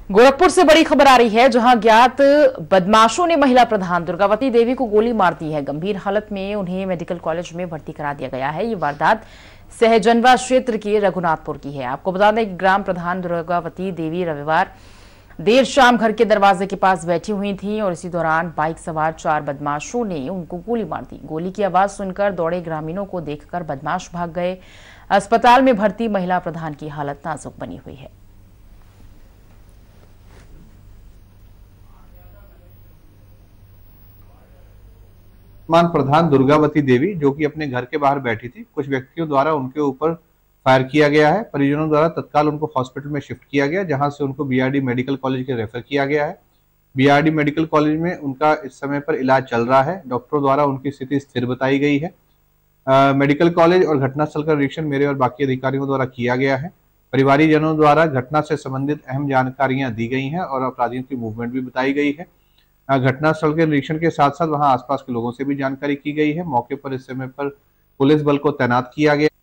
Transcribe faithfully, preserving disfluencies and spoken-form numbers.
गोरखपुर से बड़ी खबर आ रही है, जहां ज्ञात बदमाशों ने महिला प्रधान दुर्गावती देवी को गोली मार दी है। गंभीर हालत में उन्हें मेडिकल कॉलेज में भर्ती करा दिया गया है। ये वारदात सहजनवा क्षेत्र के रघुनाथपुर की है। आपको बता दें कि ग्राम प्रधान दुर्गावती देवी रविवार देर शाम घर के दरवाजे के पास बैठी हुई थी और इसी दौरान बाइक सवार चार बदमाशों ने उनको गोली मार दी। गोली की आवाज सुनकर दौड़े ग्रामीणों को देखकर बदमाश भाग गए। अस्पताल में भर्ती महिला प्रधान की हालत नाजुक बनी हुई है। मान प्रधान दुर्गावती देवी जो कि अपने घर के बाहर बैठी थी, कुछ व्यक्तियों द्वारा उनके ऊपर फायर किया गया है। परिजनों द्वारा तत्काल उनको हॉस्पिटल में शिफ्ट किया गया, जहां से उनको बीआरडी मेडिकल कॉलेज के रेफर किया गया है। बीआरडी मेडिकल कॉलेज में उनका इस समय पर इलाज चल रहा है। डॉक्टरों द्वारा उनकी स्थिति स्थिर बताई गई है। आ, मेडिकल कॉलेज और घटनास्थल का निरीक्षण मेरे और बाकी अधिकारियों द्वारा किया गया है। परिवारीजनों द्वारा घटना से संबंधित अहम जानकारियां दी गई हैं और अपराधियों की मूवमेंट भी बताई गई है। घटनास्थल के निरीक्षण के साथ साथ वहां आसपास के लोगों से भी जानकारी की गई है। मौके पर इस समय पर पुलिस बल को तैनात किया गया।